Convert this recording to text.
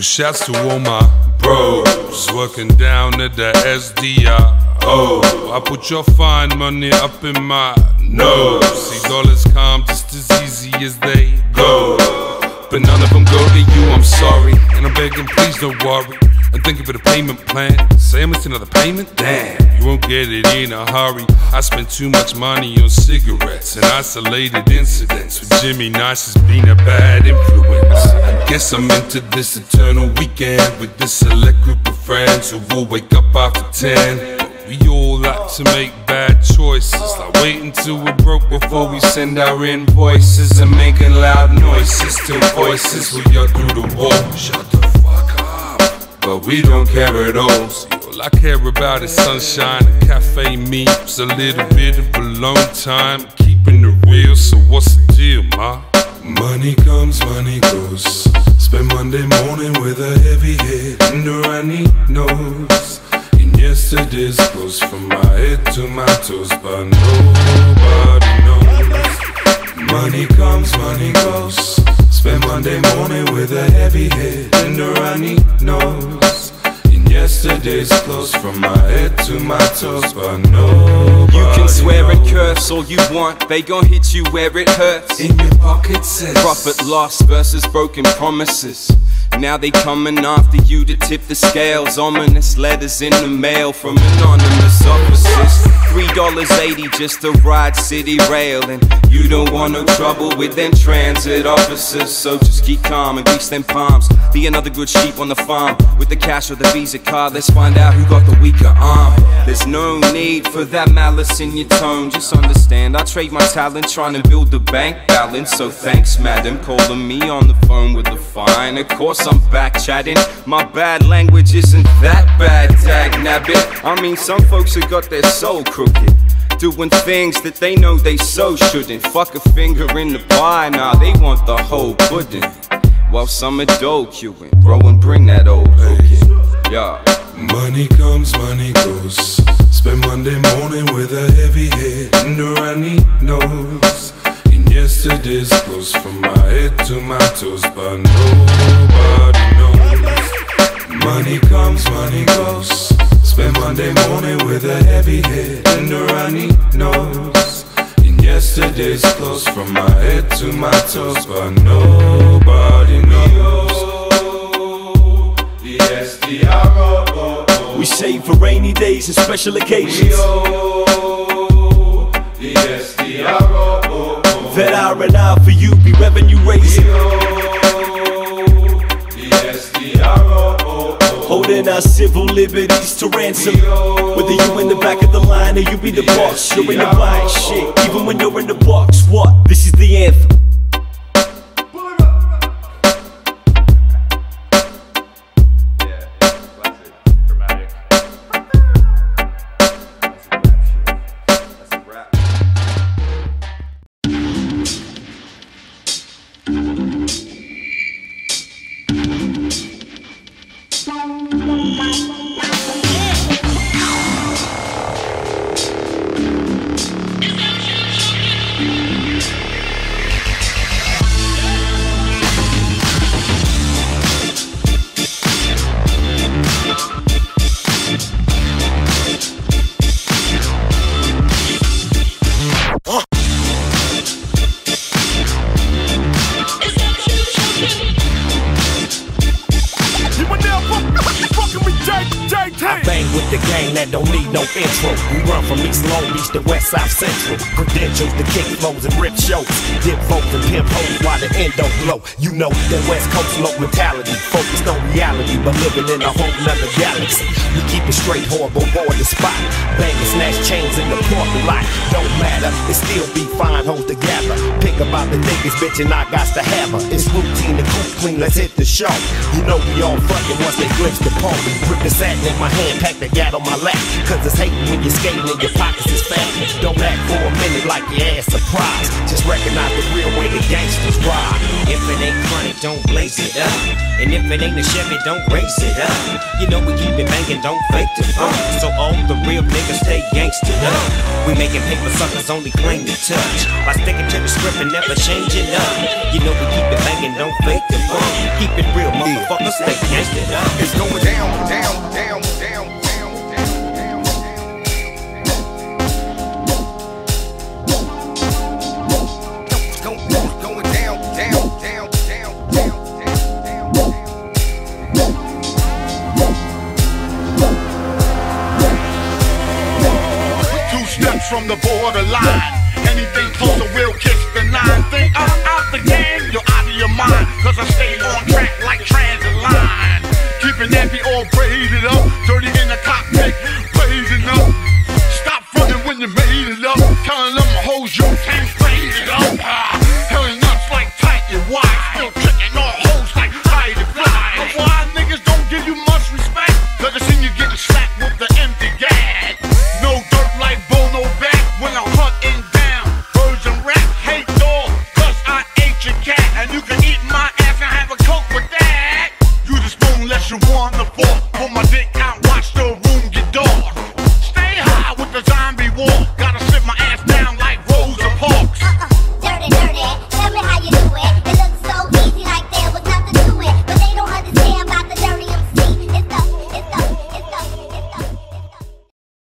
shouts to all my bros working down at the SDIO. I put your fine money up in my nose. See, dollars come just as easy as they go, but none of them go to you, I'm sorry. And I'm begging, please don't worry. And thank you for the payment plan. Say I missed another payment? Damn, you won't get it in a hurry. I spent too much money on cigarettes and isolated incidents with Jimmy Nice has been a bad influence. I guess I'm into this eternal weekend with this select group of friends who will wake up after 10. We all like to make bad choices, like waiting till we're broke before we send our invoices and making loud noises till voices we are through the wall. Shut the fuck up, but we don't care at all. See, all I care about is sunshine and cafe meets, a little bit of alone time, keeping it real. So what's the deal, ma? Money comes, money goes. Spend Monday morning with a heavy head and a runny nose. Yesterday's close from my head to my toes, but nobody knows. Money comes, money goes. Spend Monday morning with a heavy head and a runny nose. And yesterday's close from my head to my toes, but nobody You can swear knows. and curse all you want, they gon' hit you where it hurts. In your pocket says Profit loss versus broken promises. Now they coming after you to tip the scales. Ominous letters in the mail from anonymous officers. $3.80 just to ride city rail, and you don't want no trouble with them transit officers. So just keep calm and grease them palms. Be another good sheep on the farm with the cash or the Visa card. Let's find out who got the weaker arm. There's no need for that malice in your tone. Just understand I trade my talent trying to build the bank balance. So thanks, madam, calling me on the phone with the fine. Of course I'm back chatting. My bad language isn't that bad, dag nabbit. I mean, some folks have got their soul crooked, doing things that they know they so shouldn't. Fuck a finger in the pie, nah, they want the whole pudding. While some are dough queuing, bro, and bring that old hook in. Yeah. Money comes, money goes. Spend Monday morning with a heavy head and a runny nose. And yesterday's close from my head to my toes, but nobody knows. Money comes, money goes. Spend Monday morning with a heavy head and a runny nose. And yesterday's close from my head to my toes, but nobody knows. The SDRO. We save for rainy days and special occasions. The SDRO. That R&R for you be revenue raising. The SDRO. Holding our civil liberties to ransom. Whether you in the back of the line or you be the boss, you're in the buying shit. Even when you're in the box, what? This is the anthem. Don't need no intro. We run from East Long Beach to West South Central. Credentials to kick flows and rip shows. Dip foes and pimp hoes while the end don't blow. You know that West Coast low mentality, focused on reality, but living in a whole nother galaxy. We keep it straight, horrible, board the spot. Bang and snatch chains in the parking lot. Don't matter, it still be fine hoes together. Pick about the niggas, bitch, and I got to have her. It's routine to coop clean, let's hit the show. You know we all fucking once they glimpse the pole. Grip the satin in my hand, pack the gas. gat on my lap. Cause it's hating when you're skating and your pockets is fat. Don't act for a minute like your ass surprised. Just recognize the real way the gangsters ride. If it ain't chronic, don't blaze it up. And if it ain't a Chevy, don't race it up. You know we keep it banging, don't fake the funk. So all the real niggas stay gangstered up. We making paper suckers only claim to touch. By sticking to the script and never changing up. You know we keep it banging, don't fake the funk. Keep it real, motherfuckers, stay gangstered up. It's going down, down, down, down. From the borderline, anything closer will kiss the 9. Think I'm out the game, you're out of your mind. Cause I stay on track like transit line. Keeping that be all braided up, dirty